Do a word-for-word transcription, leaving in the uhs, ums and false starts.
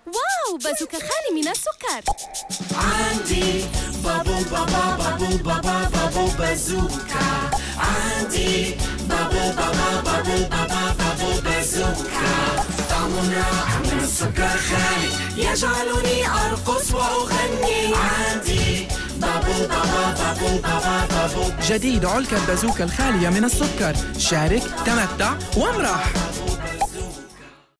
واو، بازوكا خالي من السكر. عندي بابل بابا بابل بابا بابل بازوكا. عندي بابل بابا بابل بابا بابل بازوكا. طعم رائع من السكر خالي يجعلني أرقص وأغني. عندي بابل بابا بابل بابا بابل. جديد علكة بازوكا الخالية من السكر. شارك، تمتع، وامرح.